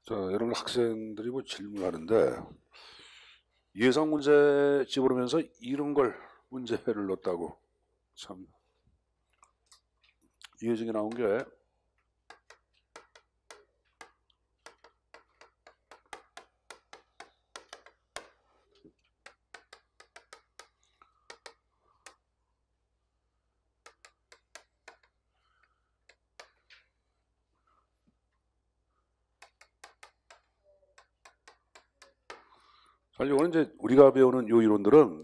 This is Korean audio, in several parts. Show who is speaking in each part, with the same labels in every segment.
Speaker 1: 자, 여러분 학생들이 뭐 질문하는데 예상 문제 집어오면서 이런 걸 문제를 넣었다고 참 이해적이 나온 게 사실 이거는 이제 우리가 배우는 요 이론들은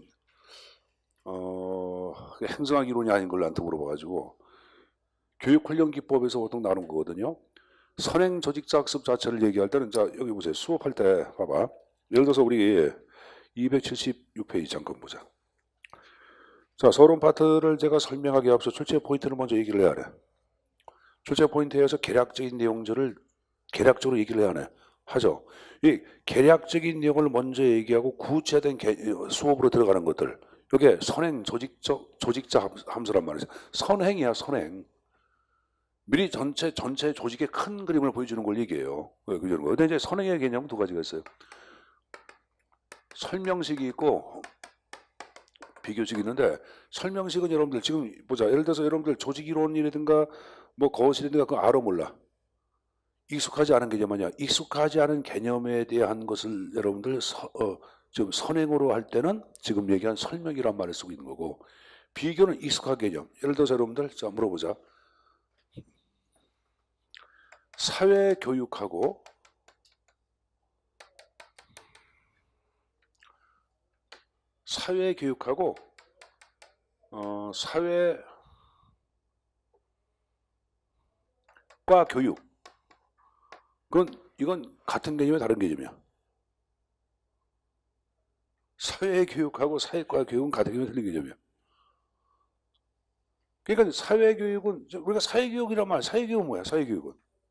Speaker 1: 행성학 이론이 아닌 걸 나한테 물어봐가지고 교육훈련기법에서 보통 나눈 거거든요. 선행 조직자 학습 자체를 얘기할 때는 자 여기 보세요. 수업할 때 봐봐. 예를 들어서 우리 276페이지 잠깐 보자. 자, 서론 파트를 제가 설명하기에 앞서 출제 포인트를 먼저 얘기를 해야 해. 출제 포인트에서 계략적인 내용들을 계략적으로 얘기를 해야 하네. 하죠. 이 계략적인 내용을 먼저 얘기하고 구체된 수업으로 들어가는 것들. 이게 선행 조직자 함수란 말이죠. 선행이야, 선행. 미리 전체 조직의 큰 그림을 보여주는 걸 얘기해요. 그런 거. 근데 이제 선행의 개념은 두 가지가 있어요. 설명식이 있고 비교식이 있는데 설명식은 여러분들 지금 보자. 예를 들어서 여러분들 조직 이론이라든가 뭐 거실이라든가 그거 알아 몰라. 익숙하지 않은 개념 아니야. 익숙하지 않은 개념에 대한 것을 여러분들 지금 선행으로 할 때는 지금 얘기한 설명이란 말을 쓰고 있는 거고 비교는 익숙한 개념. 예를 들어서 여러분들 자 물어보자. 사회교육하고 사회과 교육 이건 같은 개념이야 다른 개념이야? 사회교육하고 사회과 교육은 같은 개념이 틀린 개념이야. 그러니까 사회교육은 우리가 사회교육이란 말 사회교육은 뭐야? 사회교육은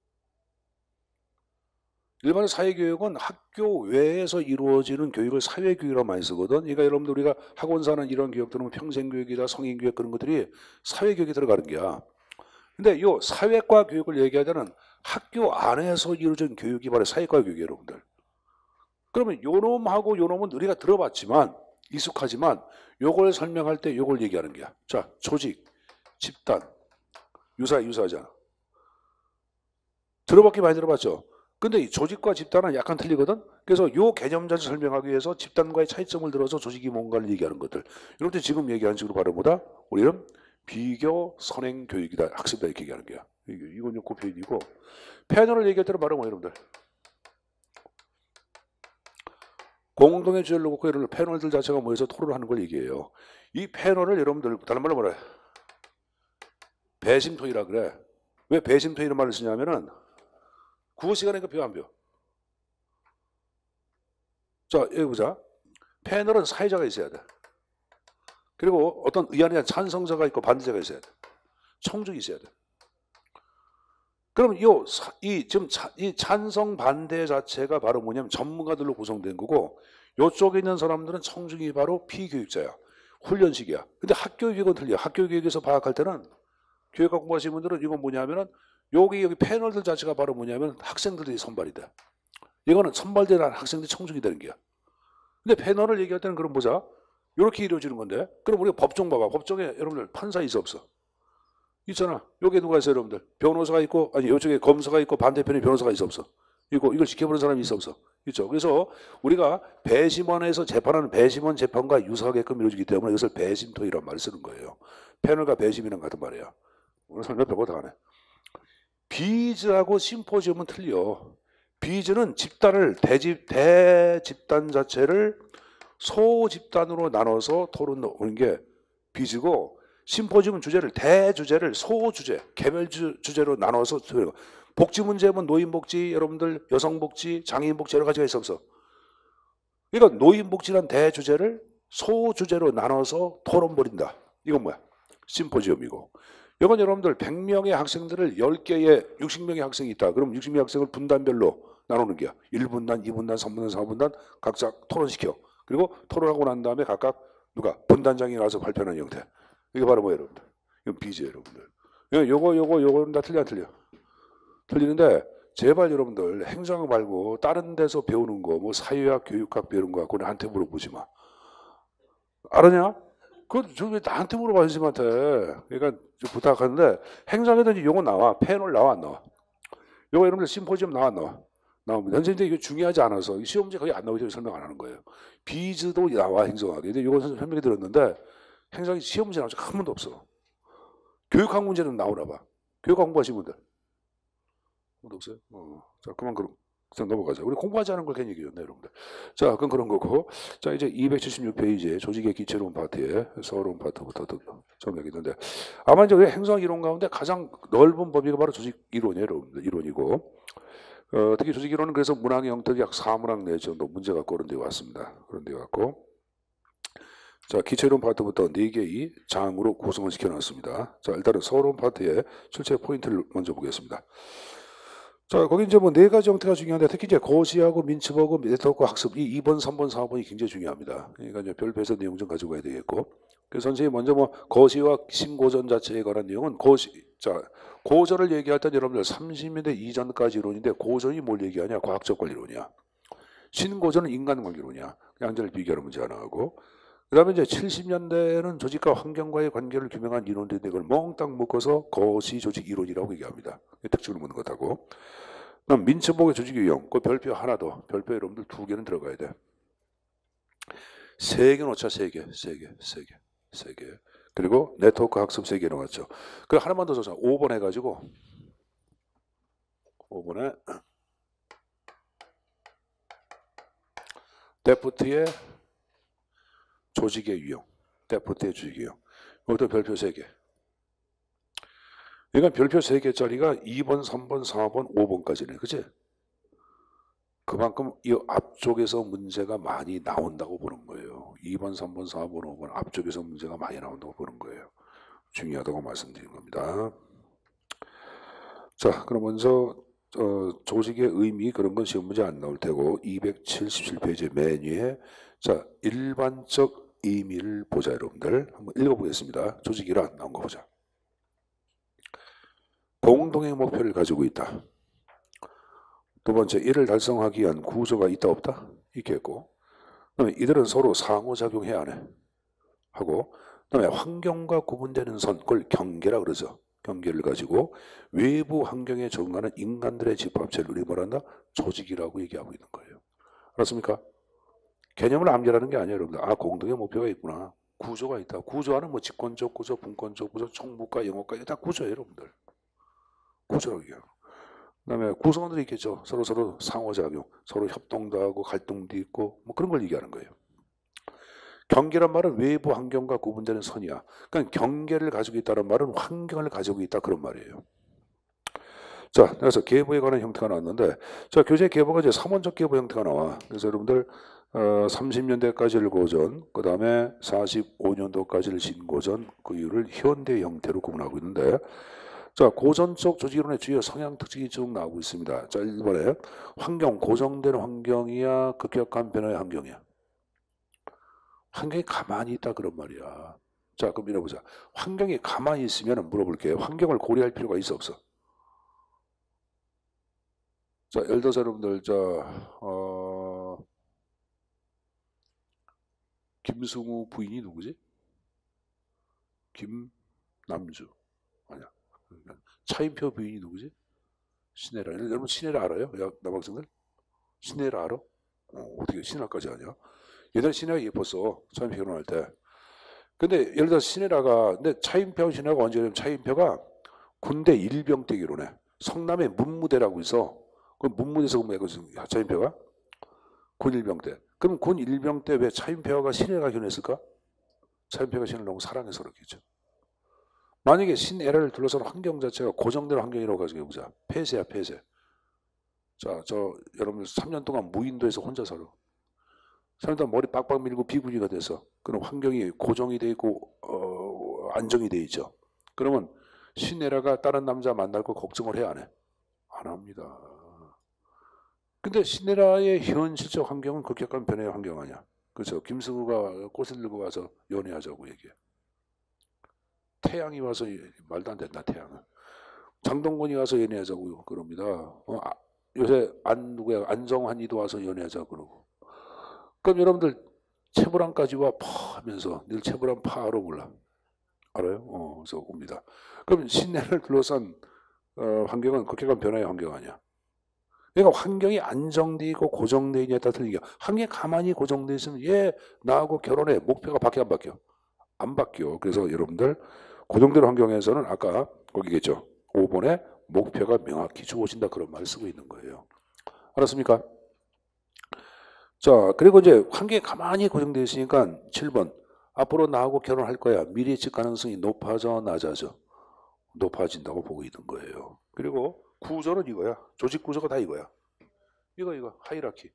Speaker 1: 일반 사회교육은 학교 외에서 이루어지는 교육을 사회교육이라고 많이 쓰거든. 그러니까 여러분들 우리가 학원사는 이런 교육들은 평생교육이다 성인교육 그런 것들이 사회교육에 들어가는 거야. 근데 요 사회과 교육을 얘기할 때는 학교 안에서 이루어진 교육이 바로 사회과 교육이에요, 여러분들. 그러면 요놈하고 요놈은 우리가 들어봤지만 익숙하지만 요걸 설명할 때 요걸 얘기하는 거야. 자, 조직, 집단, 유사하잖아. 들어봤기 많이 들어봤죠? 근데 이 조직과 집단은 약간 틀리거든? 그래서 요 개념 자체 설명하기 위해서 집단과의 차이점을 들어서 조직이 뭔가를 얘기하는 것들. 이렇게 지금 얘기하는 식으로 바로 뭐다? 우리는 비교 선행 교육이다. 학습이다. 이렇게 얘기하는 거야. 이건 그 표현이고. 패널을 얘기할 때는 바로 뭐 여러분들. 공동의 주제를 놓고 여러분들 패널들 자체가 모여서 토론하는 걸 얘기해요. 이 패널을 여러분들 다른 말로 뭐래? 배심토의라 그래. 왜 배심토의라는 말을 쓰냐면은 국어 시간에 그 표 안 표? 자, 여기 보자. 패널은 사회자가 있어야 돼. 그리고 어떤 의안에 대한 찬성자가 있고 반대자가 있어야 돼. 청중이 있어야 돼. 그럼 이 찬성 반대 자체가 바로 뭐냐면 전문가들로 구성된 거고 이쪽에 있는 사람들은 청중이 바로 피교육자야. 훈련식이야. 근데 학교 교육은 틀려. 학교 교육에서 파악할 때는 교육학 공부하시는 분들은 이건 뭐냐면은 여기 패널들 자체가 바로 뭐냐면 학생들이 선발이 돼. 이거는 선발된 학생들이 청중이 되는 거야. 근데 패널을 얘기할 때는 그럼 보자. 이렇게 이루어지는 건데 그럼 우리가 법정 봐봐. 법정에 여러분들 판사 있어 없어? 있잖아. 여기 누가 있어요 여러분들? 변호사가 있고 아니 이쪽에 검사가 있고 반대편에 변호사가 있어 없어? 이걸 지켜보는 사람이 있어 없어? 있죠. 그래서 우리가 배심원에서 재판하는 배심원 재판과 유사하게끔 이루어지기 때문에 이것을 배심토의란 말을 쓰는 거예요. 패널과 배심이랑 같은 말이야. 오늘 설명 별거 다 하네. 비즈하고 심포지엄은 틀려. 비즈는 집단을 대집단 자체를 소집단으로 나눠서 토론하는 게 비즈고 심포지엄은 대주제를 소주제, 개별 주제로 나눠서 복지 문제면 노인복지, 여러분들 여성복지, 장애인복지 여러 가지가 있어 없어? 그러니까 노인복지란 대주제를 소주제로 나눠서 토론 벌인다. 이건 뭐야? 심포지엄이고. 이건 여러분들 100명의 학생들을 10개의 60명의 학생이 있다. 그럼 60명의 학생을 분단별로 나누는 게야. 1분단, 2분단, 3분단, 4분단 각자 토론시켜. 그리고 토론하고 난 다음에 각각 누가 분단장이 나와서 발표하는 형태. 이게 바로 뭐예요, 여러분들? 이건 비즈예요, 여러분들. 요거는 다 틀려 안 틀려? 틀리는데 제발 여러분들 행정학 말고 다른 데서 배우는 거, 뭐 사회학, 교육학 배우는 거 갖고 나한테 물어보지 마. 알았냐? 그거 왜 나한테 물어봐, 선생님한테. 그러니까 좀 부탁하는데 행정에든지 용어 나와. 패널 나와 안 나와? 요거 여러분들 심포지엄 나와 안 나와? 나옵니다. 선생님 이게 중요하지 않아서 시험지 거의 안 나오기 때문에 설명 안 하는 거예요. 비즈도 나와 행정학이. 근데 이거 설명해 드렸는데 행정이 시험지 나온 적 한 번도 없어. 교육학 문제는 나오나 봐. 교육학 공부하신 분들. 한 번도 없어요? 자, 그만 그럼. 넘어가자. 우리 공부하지 않은 걸 괜히 얘기했네, 여러분들. 자, 그건 그런 거고. 자, 이제 276페이지에 조직의 기체론 파트에 서론 파트부터 좀 얘기 있는데, 아마 이제 우리 행정 이론 가운데 가장 넓은 범위가 바로 조직 이론이에요, 여러분들. 이론이고. 특히 조직 이론은 그래서 문항의 형태가 약 4문항 내지 정도 문제가 그런 데 왔습니다. 그런 데 왔고. 자, 기체론 파트부터 4개의 장으로 구성을 시켜놨습니다. 자, 일단은 서론 파트의 출제 포인트를 먼저 보겠습니다. 자, 거기 이제 뭐 4가지 형태가 중요한데 특히 이제 거시하고 민첩하고 네트워크 학습 이 2번, 3번, 4번이 굉장히 중요합니다. 그러니까 이제 별표에서 내용 좀 가지고 가야 되겠고. 그래서 선생님이 먼저 뭐 거시와 신고전 자체에 관한 내용은 고전을 얘기할 때 여러분들 30년대 이전까지 이론인데 고전이 뭘 얘기하냐? 과학적 권리론이야. 신고전은 인간관계론이야. 양자를 비교하는 문제 하나 하고. 그 다음에 이제 70년대에는 조직과 환경과의 관계를 규명한 이론들인데 그걸 몽땅 묶어서 거시 조직 이론이라고 얘기합니다. 특징을 묻는 것하고. 그다음 민첩복의 조직 유형, 그 별표 하나 더, 별표 여러분들 2개는 들어가야 돼. 3개 놓자, 3개. 그리고 네트워크 학습 3개 나왔죠. 그 하나만 더 써서 5번 해가지고 5번에 데프트의 조직의 유형, 데프트의 조직의 유형. 이것도 별표 3개. 그러니까 별표 3개짜리가 2번, 3번, 4번, 5번까지네. 그치? 그만큼 이 앞쪽에서 문제가 많이 나온다고 보는 거예요. 2번, 3번, 4번, 5번 앞쪽에서 문제가 많이 나온다고 보는 거예요. 중요하다고 말씀드린 겁니다. 자, 그럼 먼저 조직의 의미 그런 건 시험 문제 안 나올 테고 277페이지 맨 위에 자, 일반적 의미를 보자 여러분들. 한번 읽어보겠습니다. 조직이란 나온 거 보자. 공동의 목표를 가지고 있다. 두 번째, 이를 달성하기 위한 구조가 있다 없다? 있겠고. 그다음에 이들은 서로 상호작용해야 하네. 하고 그다음에 환경과 구분되는 선, 그걸 경계라 그러죠. 경계를 가지고 외부 환경에 적응하는 인간들의 집합체를 우리 뭐란다? 조직이라고 얘기하고 있는 거예요. 알았습니까? 개념을 암기하는 게 아니에요, 여러분들. 아, 공동의 목표가 있구나. 구조가 있다. 구조하는 뭐 집권적 구조, 분권적 구조, 총무과, 영어과, 이거 다 구조예요, 여러분들. 구조라고 얘기해요. 그 다음에 구성원들이 있겠죠. 서로 상호작용, 서로 협동도 하고 갈등도 있고 뭐 그런 걸 얘기하는 거예요. 경계란 말은 외부 환경과 구분되는 선이야. 그러니까 경계를 가지고 있다는 말은 환경을 가지고 있다 그런 말이에요. 자, 그래서 계보에 관한 형태가 나왔는데 자, 교재 계보가 이제 3원적 계보 형태가 나와. 그래서 여러분들 30년대까지를 고전, 그 다음에 45년도까지를 신고전, 그 이유를 현대 형태로 구분하고 있는데 자, 고전적 조직이론의 주요 성향 특징이 쭉 나오고 있습니다. 자, 1번에 환경, 고정된 환경이야, 급격한 변화의 환경이야. 환경이 가만히 있다 그런 말이야. 자, 그럼 밀어보자. 환경이 가만히 있으면 물어볼게요. 환경을 고려할 필요가 있어 없어? 자, 예를 들어서 여러분들 김승우 부인이 누구지? 김남주 아니야. 차인표 부인이 누구지? 신혜라. 여러분 신혜라 알아요? 남학생들? 신혜라 알아? 어떻게 신혜라까지 아냐? 옛날에 신혜가 예뻤어. 차인표 결혼할 때. 근데 예를 들어 신혜라가 근데 차인표 신혜가 언제 그러면 차인표가 군대 일병 때 결혼해. 성남에 문무대라고 있어. 그 문무대에서 근무했거든 차인표가. 군 일병 때. 그럼 군 일병 때 왜 차인표가 신혜가 결혼했을까? 차인표가 신혜를 너무 사랑해서 그렇겠죠. 만약에 신애라를 둘러싼 환경 자체가 고정된 환경이라고 가지고 해보자. 폐쇄야, 폐쇄. 자, 여러분들 3년 동안 무인도에서 혼자 살아. 3년 동안 머리 빡빡 밀고 비구니가 돼서 그런 환경이 고정이 돼 있고 안정이 돼 있죠. 그러면 신애라가 다른 남자 만날 거 걱정을 해야 안 해? 안 합니다. 근데 신애라의 현실적 환경은 급격한 변화의 환경 아니야. 그렇죠. 김승우가 꽃을 들고 와서 연애하자고 얘기해. 태양이 와서 말도 안 된다. 태양은. 장동건이 와서 연애하자고 그럽니다. 요새 누구야 안정환이도 와서 연애하자 그러고. 그럼 여러분들 채불암까지 와 파 하면서 늘 채불암 파로 몰라. 알아요? 그래서 옵니다. 그럼 신내를 둘러싼 환경은 극격한 변화의 환경 아니야. 그러니까 환경이 안정돼 있고 고정돼 있냐에 따라 틀린 게 환경이 가만히 고정돼 있으면 얘 나하고 결혼해 목표가 바뀌어 안 바뀌어? 안 바뀌어. 그래서 여러분들 고정된 환경에서는 아까 거기겠죠. 5번에 목표가 명확히 주어진다 그런 말을 쓰고 있는 거예요. 알았습니까? 자, 그리고 이제 환경이 가만히 고정되어 있으니까 7번 앞으로 나하고 결혼할 거야. 미래 예측 가능성이 높아져 낮아져? 높아진다고 보고 있는 거예요. 그리고 구조는 이거야. 조직 구조가 다 이거야. 이거 하이라키.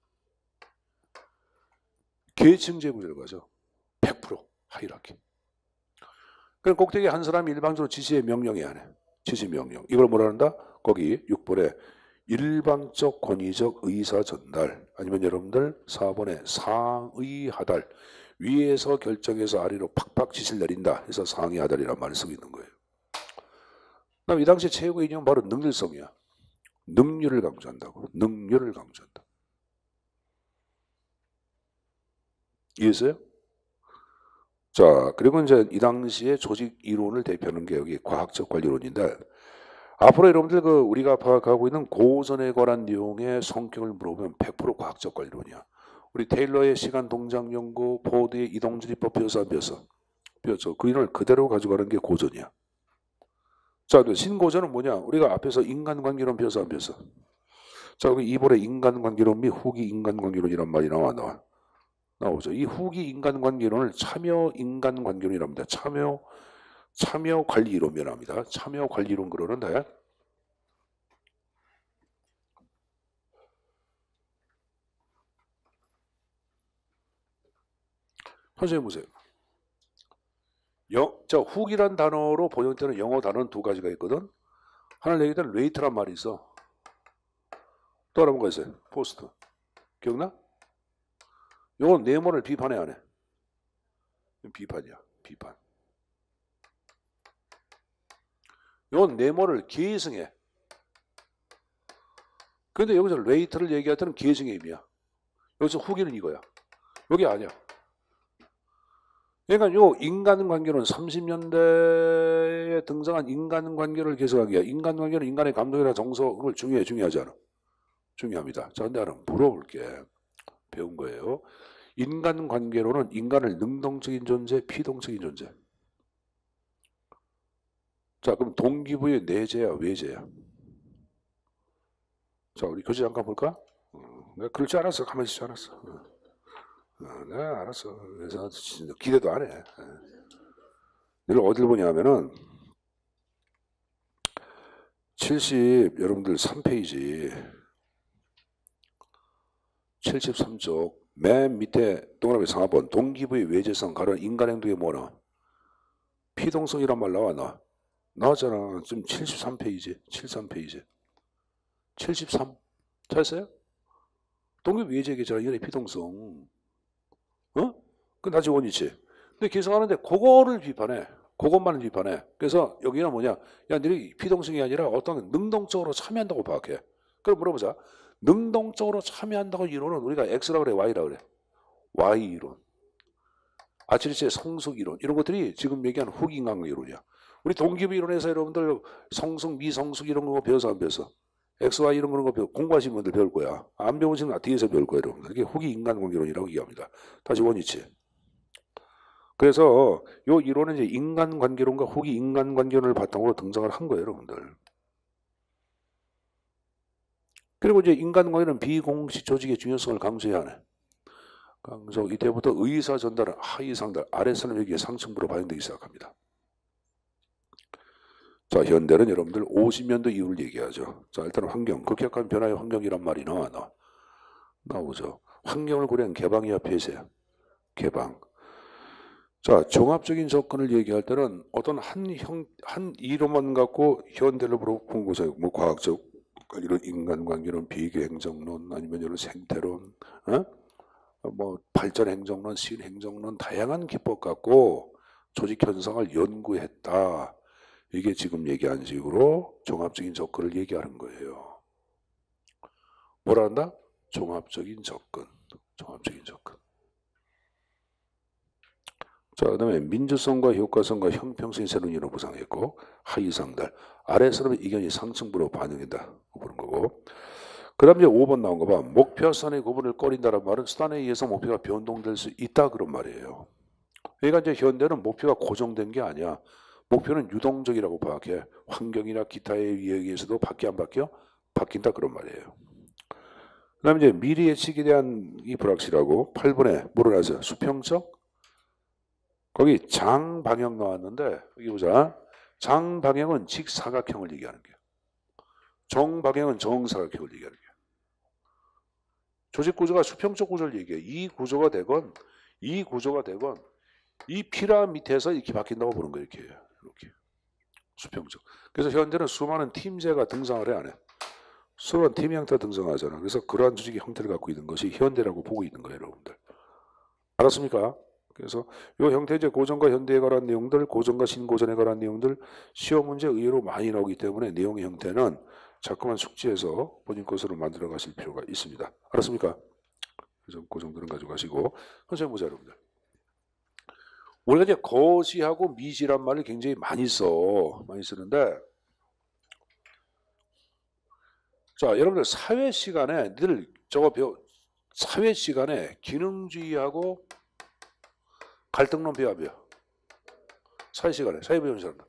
Speaker 1: 계층제 구조를 가죠. 100% 하이라키. 그럼 꼭대기 한 사람이 일방적으로 지시의 명령이 안 해. 지시 명령. 이걸 뭐라 한다? 거기 6번에 일방적 권위적 의사 전달 아니면 여러분들 4번에 상의 하달 위에서 결정해서 아래로 팍팍 지시를 내린다 해서 상의 하달이라는 말을 쓰고 있는 거예요. 그럼 이 당시 최고의 이념은 바로 능률성이야. 능률을 강조한다고. 능률을 강조한다. 이해했어요? 자, 그리고 이제 이 당시에 조직 이론을 대표하는 게 여기 과학적 관리론인데 앞으로 여러분들 우리가 파악하고 있는 고전에 관한 내용의 성격을 물어보면 100% 과학적 관리론이야. 우리 테일러의 시간 동작 연구, 포드의 이동주의법 배웠어 안 배웠어? 배웠죠. 그 이론을 그대로 가져가는 게 고전이야. 자, 신고전은 뭐냐? 우리가 앞에서 인간관계론 배웠어 안 배웠어? 자, 여기 2번에 인간관계론 및 후기 인간관계론이란 말이 나오죠. 이 후기 인간관계론을 참여 인간관계론이랍니다. 참여 관리 이론 변합니다. 참여 관리 이론 그러는데 선생님 보세요. 자, 후기란 단어로 번역되는 영어 단어는 두 가지가 있거든. 하나는 얘기한 레이트란 말이 있어. 또 하나 뭐가 있어요? 포스트. 기억나? 이건 네모를 비판해 안 해? 비판이야. 비판. 이건 네모를 계승해. 근데 여기서 레이트를 얘기할 때는 계승의 의미야. 여기서 후기는 이거야. 여기 아니야. 그러니까 요 인간관계는 30년대에 등장한 인간관계를 개성하기야. 인간관계는 인간의 감동이나 정서 그걸 중요하지 않아? 중요합니다. 자, 근데 하나 물어볼게. 배운 거예요. 인간관계로는 인간을 능동적인 존재, 피동적인 존재. 자, 그럼 동기부여의 내재야, 외재야? 자, 우리 교재 잠깐 볼까? 내가 그럴 줄 알았어. 가만히 있을 줄 알았어. 내가 알았어. 그래서 진짜 기대도 안 해. 이걸 어디를 보냐면은 여러분들 3페이지 73쪽 맨 밑에 동그라미 4번 동기부의 외재성 가로 인간 행동의 뭐나 피동성이란 말 나왔잖아. 지금 73페이지 73 찾았어요? 동기부 외재 얘기잖아. 인간의 피동성. 그 나지 원이지. 근데 계속하는데 그거를 비판해. 그것만을 비판해. 그래서 여기는 뭐냐? 야, 너희 피동성이 아니라 어떤 능동적으로 참여한다고 파악해. 그럼 물어보자. 능동적으로 참여한다고 이론은 우리가 X라 그래, Y라 그래. Y 이론. 아치리스의 성숙 이론. 이런 것들이 지금 얘기하는 후기인간 이론이야. 우리 동기부 이론에서 여러분들 성숙, 미성숙 이런 거 배워서 안 배웠어? XY 이런 거 공부하신 분들 배울 거야. 안 배우시면 뒤에서 배울 거예요, 여러분들. 이게 후기 인간관계론이라고 얘기합니다. 다시 원위치. 그래서 이 이론은 이제 인간관계론과 후기 인간관계론을 바탕으로 등장을 한 거예요, 여러분들. 그리고 이제 인간관계는 비공식 조직의 중요성을 강조해야 하네. 그래서 이때부터 의사 전달은 하위 상달, 아래 사람에게 상층부로 반영되기 시작합니다. 자, 현대는 여러분들 50년대 이후를 얘기하죠. 자, 일단 환경, 급격한 변화의 환경이란 말이 나오죠. 환경을 고려한 개방이야, 폐쇄야? 개방. 자, 종합적인 접근을 얘기할 때는 어떤 한 이론만 갖고 현대를 본 거죠. 뭐 과학적 이런 인간관계론, 비교행정론, 아니면 이런 생태론, 뭐 발전행정론, 신행정론, 다양한 기법 갖고 조직 현상을 연구했다. 이게 지금 얘기한 식으로 종합적인 접근을 얘기하는 거예요. 뭐라 한다? 종합적인 접근. 종합적인 접근. 자, 그 다음에 민주성과 효과성과 형평성이 새로운 이유로 부상했고, 하위상달. 아래서는 이견이 상층부로 반영된다. 보는 거고. 그 다음 이제 5번 나온 거 봐. 목표 수단의 구분을 꺼린다는 말은 수단에 의해서 목표가 변동될 수 있다. 그런 말이에요. 그러니까 이제 현대는 목표가 고정된 게 아니야. 목표는 유동적이라고 파악해. 환경이나 기타에 의해서도 바뀌어 안 바뀌어? 바뀐다. 그런 말이에요. 그 다음에 이제 미래 예측에 대한 이 불확실하고 8번에 뭐를 하세요? 수평적? 거기 장방향 나왔는데 여기 보자. 장방향은 직사각형을 얘기하는 거예요. 정방향은 정사각형을 얘기하는 거예요. 조직 구조가 수평적 구조를 얘기해요. 이 구조가 되건 이 구조가 되건 이 피라미드에서 이렇게 바뀐다고 보는 거예요. 이렇게 수평적. 그래서 현대는 수많은 팀제가 등장을 해 안 해? 수많은 팀 형태가 등장하잖아. 그래서 그러한 조직의 형태를 갖고 있는 것이 현대라고 보고 있는 거예요, 여러분들. 알았습니까? 그래서 이 형태 이제 고전과 현대에 관한 내용들, 고전과 신고전에 관한 내용들 시험 문제 의외로 많이 나오기 때문에 내용의 형태는 자꾸만 숙지해서 본인 것으로 만들어 가실 필요가 있습니다. 알았습니까? 그래서 그 정도는 가져가시고 선생님 보자 여러분들. 우리가 이제 거시하고 미시란 말을 굉장히 많이 쓰는데 자 여러분들 사회 시간에 늘 사회 시간에 기능주의하고 갈등론 배워요. 사회 시간에 사회 배우는 사람들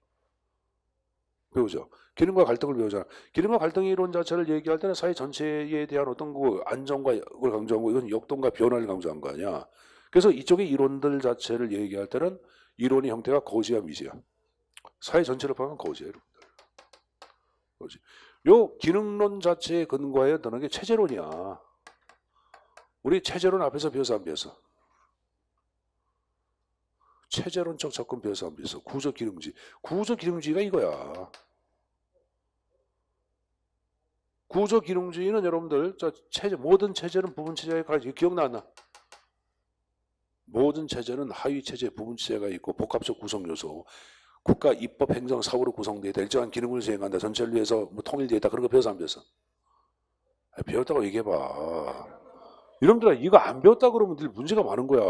Speaker 1: 배우죠. 기능과 갈등을 배우잖아. 기능과 갈등의 이론 자체를 얘기할 때는 사회 전체에 대한 어떤 그 안정과 걸 강조하고 이건 역동과 변화를 강조한 거 아니야. 그래서 이쪽의 이론들 자체를 얘기할 때는 이론의 형태가 거시야 미시야. 사회 전체를 포함한 거시야 여러분들. 거시. 요 기능론 자체의 근거에 드는 게 체제론이야. 우리 체제론 앞에서 배워서 안 배웠어? 체제론적 접근 배워서 안 배웠어? 구조기능주의. 구조기능주의가 이거야. 구조기능주의는 여러분들 모든 체제는 부분체제가 있고 기억나나? 모든 체제는 하위체제, 부분체제가 있고 복합적 구성요소, 국가 입법, 행정, 사고로 구성되어 있다. 일정한 기능을 수행한다. 전체를 위해서 뭐 통일되어 있다. 그런 거 배워서 안 배웠어? 배웠다고 얘기해봐. 여러분들아 이거 안 배웠다 그러면 늘 문제가 많은 거야.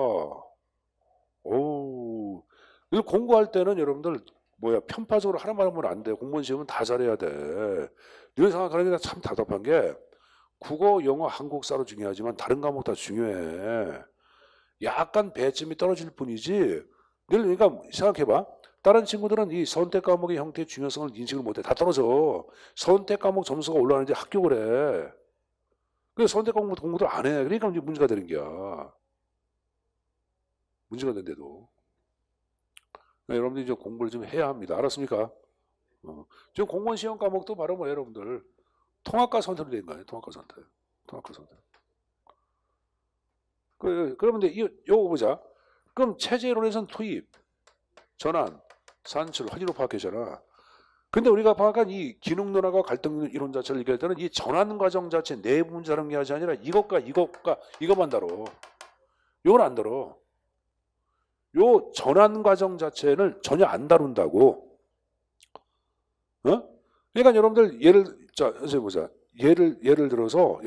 Speaker 1: 오, 이거 공부할 때는 여러분들 편파적으로 하나만 하면 안 돼. 공무원 시험은 다 잘해야 돼. 이런 생각하는 게 참 답답한 게 국어, 영어, 한국사로 중요하지만 다른 과목 다 중요해. 약간 배점이 떨어질 뿐이지. 그러니까 생각해봐. 다른 친구들은 이 선택 과목의 형태의 중요성을 인식을 못해. 다 떨어져. 선택 과목 점수가 올라가는데 합격을 해. 그래서 선택 과목 공부를 안 해. 그러니까 이제 문제가 되는 거야. 문제가 되는데도. 여러분들이 이제 공부를 좀 해야 합니다. 알았습니까? 지금 공무원 시험 과목도 바로 여러분들 통합과 선택으로 된 거예요. 통합과 선택. 통합과 선택. 그러면 이제 요거 보자. 그럼 체제론에서는 투입, 전환, 산출, 환희로 파악하잖아. 근데 우리가 파악한 이 기능론화와 갈등 이론 자체를 얘기할 때는 이 전환 과정 자체 내부 문제 다룬 게 아니라 이것만 다뤄. 요건 안 다뤄. 요 전환 과정 자체를 전혀 안 다룬다고. 그러니까 여러분들 선생님 보자. 예를 들어서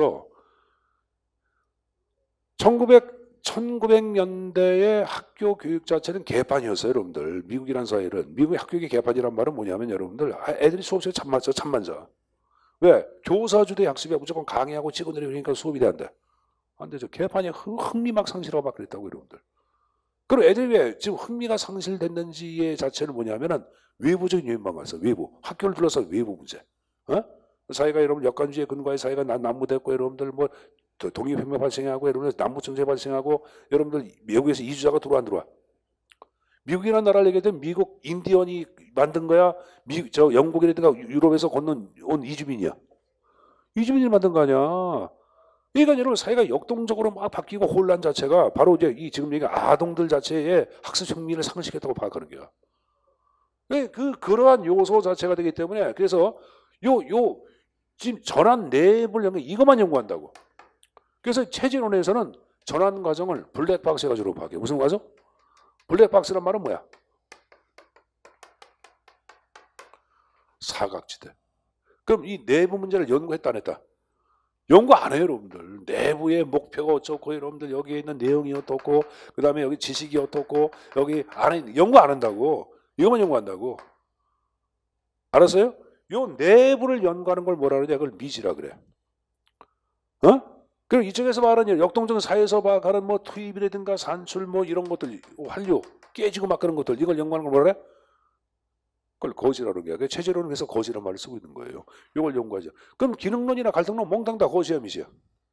Speaker 1: 1900년대의 학교 교육 자체는 개판이었어요, 여러분들. 미국이란 사회는. 미국의 학교의 개판이란 말은 뭐냐면 여러분들 애들이 수업 시간에 잠만 자. 왜? 교사주도의 학습이 무조건 강의하고 찍어내리니까 수업이 안 돼. 안 되죠. 개판이 흥미 막 상실하고 막 그랬다고 여러분들. 그럼 애들이 왜 지금 흥미가 상실됐는지의 자체는 뭐냐면은 외부적인 요인만 봤어. 외부. 학교를 둘러싼 외부 문제. 사회가 여러분 역관주의에 근거해 사회가 난무됐고 여러분들 독립혁명 발생하고 여러분들 남북정세 발생하고 여러분들 미국에서 이주자가 들어와 안 들어와? 미국이라는 나라를 얘기할 때 미국 인디언이 만든 거야? 영국이라든가 유럽에서 온 이주민이야? 이주민이 만든 거 아니야? 그러니까 여러분 사회가 역동적으로 막 바뀌고 혼란 자체가 바로 이제 지금 얘기 아동들 자체의 학습 흥미를 상실했다고 파악하는 거야. 그러한 요소 자체가 되기 때문에 그래서 지금 전환 내부를 이것만 연구한다고. 그래서 체제론에서는 전환 과정을 블랙박스 가지고 파악해. 무슨 과정? 블랙박스란 말은 뭐야? 사각지대. 그럼 이 내부 문제를 연구했다 안 했다? 연구 안 해요, 여러분들. 내부의 목표가 어쩌고, 여러분들 여기에 있는 내용이 어떻고, 그 다음에 여기 지식이 어떻고, 여기 안에 연구 안 한다고. 이것만 연구한다고. 알았어요? 요 내부를 연구하는 걸 뭐라 그러냐? 그걸 미지라 그래. 어? 그럼 이쪽에서 말하는 역동적 사회에서 말하는 뭐 투입이라든가 산출 뭐 이런 것들, 환류, 깨지고 막 그런 것들, 이걸 연구하는 걸 뭐라 그래? 그걸 거시라는 게, 체제론은 그래서 거시란 말을 쓰고 있는 거예요. 이걸 연구하죠. 그럼 기능론이나 갈등론 몽땅 다 거시야, 미시야?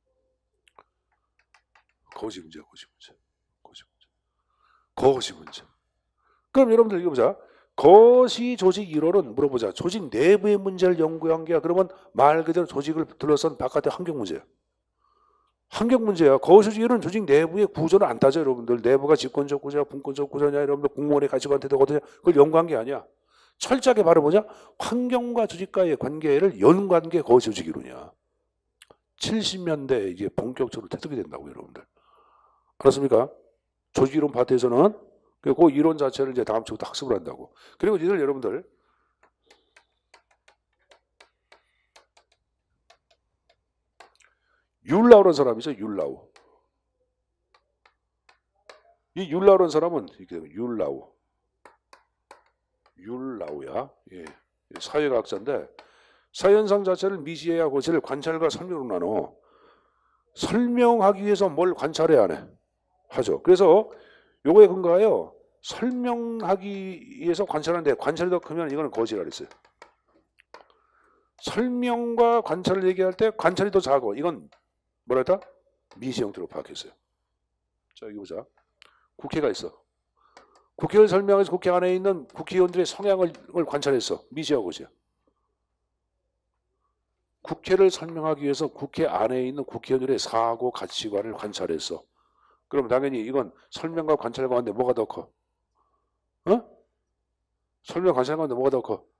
Speaker 1: 거시 문제야, 거시 문제. 거시 문제. 거시 문제. 그럼 여러분들 이거 보자. 거시 조직 1호는 물어보자. 조직 내부의 문제를 연구한 게야. 그러면 말 그대로 조직을 둘러싼 바깥의 환경 문제야. 환경 문제야. 거시 조직 1호는 조직 내부의 구조를 안 따져, 여러분들. 내부가 집권적 구조냐, 분권적 구조냐, 여러분들 공무원의 가치관 태도가 어떠냐. 그걸 연구한 게 아니야. 철저하게 바로 보자. 환경과 조직과의 관계를 연구한 게 거시 조직 1호냐. 70년대에 이게 본격적으로 태득이 된다고, 여러분들. 알았습니까? 조직 이론 파트에서는 그 이론 자체를 이제 다음 주부터 학습을 한다고. 그리고 이들 여러분들 율라우라는 사람이 있어요. 율라우. 이 율라우라는 사람은 이게 율라우야. 예. 사회과학자인데 사현상 자체를 미시해야 고시를 관찰과 설명으로 나눠. 설명하기 위해서 뭘 관찰해야 하네. 하죠. 그래서 요거에 근거하여 설명하기 위해서 관찰하는데 관찰이 더 크면 이거는 거시라 그랬어요. 설명과 관찰을 얘기할 때 관찰이 더 작고 이건 뭐라 했다? 미시 형태로 파악했어요. 자, 여기 보자. 국회가 있어. 국회를 설명해서 국회 안에 있는 국회의원들의 성향을 관찰했어. 미시하고 거시야. 국회를 설명하기 위해서 국회 안에 있는 국회의원들의 사고 가치관을 관찰했어. 그럼 당연히 이건 설명과 관찰 가운데 뭐가 더 커? 어? 설명 관찰 가운데 뭐가 더 커?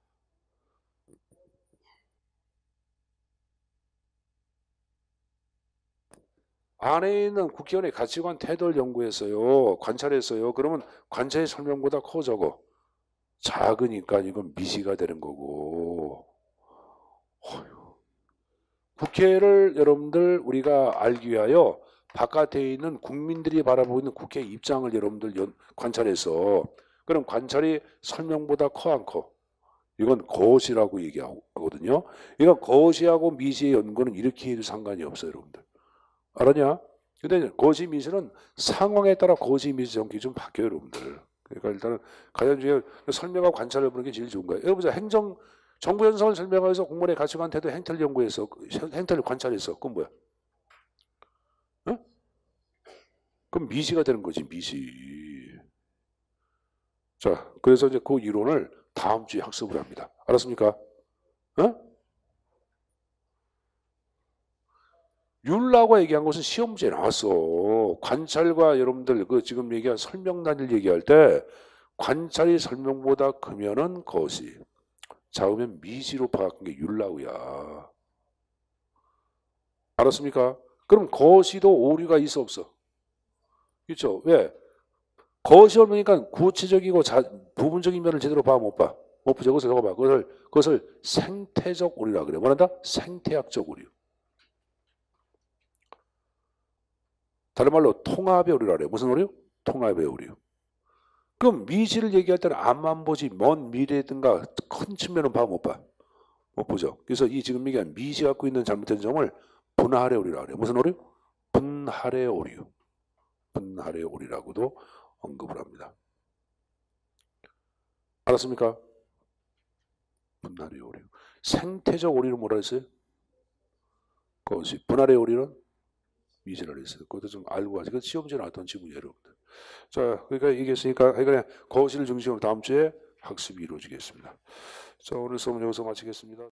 Speaker 1: 안에 있는 국회의원의 가치관 태도를 연구했어요. 관찰했어요. 그러면 관찰의 설명보다 커 적어. 작으니까 이건 미시가 되는 거고. 어휴. 국회를 여러분들 우리가 알기 위하여 바깥에 있는 국민들이 바라보고 있는 국회 입장을 여러분들 관찰해서 그럼 관찰이 설명보다 커 안 커? 이건 거시라고 얘기하거든요. 이건 거시하고 미시의 연구는 이렇게 해도 상관이 없어요, 여러분들. 알았냐? 근데 거시 미시는 상황에 따라 거시 미시 정기 좀 바뀌어요, 여러분들. 그러니까 일단은 가장 중에 설명하고 관찰을 보는 게 제일 좋은 거예요. 여러분 정부 현상을 설명하기 위해서 공무원의 가치관 태도 행태를 연구해서 행태를 관찰했어. 그건 뭐야? 어? 그럼 미시가 되는 거지, 미시. 자, 그래서 이제 그 이론을 다음 주에 학습을 합니다. 알았습니까? 어? 율라가 얘기한 것은 시험 문제에 나왔어. 관찰과 여러분들 그 지금 얘기한 설명단을 얘기할 때 관찰이 설명보다 크면은 거시, 작으면 미시로 파악한 게 율라우야. 알았습니까? 그럼 거시도 오류가 있어 없어? 그렇죠? 왜? 거시 없으니까 구체적이고 부분적인 면을 제대로 봐 못 봐? 못 보죠. 그것을 적어봐. 그것을 생태적 오류라 그래. 뭐란다? 생태학적 오류. 다른 말로 통합의 오류라 그래. 무슨 오류? 통합의 오류. 그럼 미시를 얘기할 때는 앞만 보지 먼 미래든가 큰 측면은 봐 못 봐? 못 보죠. 그래서 이 지금 얘기한 미시 갖고 있는 잘못된 점을 분할의 오류라 그래. 무슨 오류? 분할의 오류. 분할의 오류라고도 언급을 합니다. 알았습니까? 분할의 오류. 생태적 오류는 뭐라 했어요? 그것이 분할의 오류는 미시라 했어요. 그것도 좀 알고 가지. 그 시험지에 나왔던 지문이에요, 여러분들. 자, 그러니까 이게 있으니까 그냥 거시를 중심으로 다음 주에 학습이 이루어지겠습니다. 자, 오늘 수업은 여기서 마치겠습니다.